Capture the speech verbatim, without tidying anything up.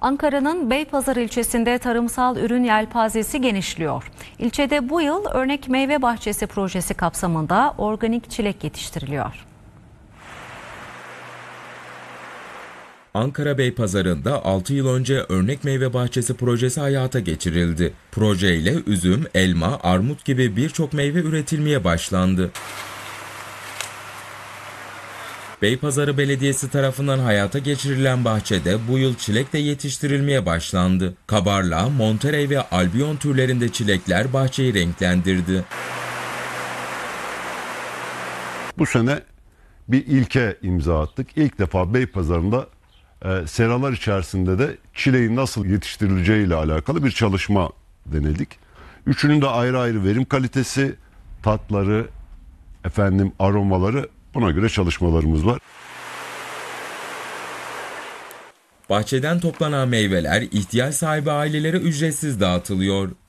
Ankara'nın Beypazarı ilçesinde tarımsal ürün yelpazesi genişliyor. İlçede bu yıl örnek meyve bahçesi projesi kapsamında organik çilek yetiştiriliyor. Ankara Beypazarı'nda altı yıl önce örnek meyve bahçesi projesi hayata geçirildi. Projeyle üzüm, elma, armut gibi birçok meyve üretilmeye başlandı. Beypazarı Belediyesi tarafından hayata geçirilen bahçede bu yıl çilek de yetiştirilmeye başlandı. Kabarla, Monterey ve Albion türlerinde çilekler bahçeyi renklendirdi. Bu sene bir ilke imza attık. İlk defa Beypazarı'nda e, seralar içerisinde de çileğin nasıl yetiştirileceği ile alakalı bir çalışma denedik. Üçünün de ayrı ayrı verim kalitesi, tatları, efendim aromaları, buna göre çalışmalarımız var. Bahçeden toplanan meyveler ihtiyaç sahibi ailelere ücretsiz dağıtılıyor.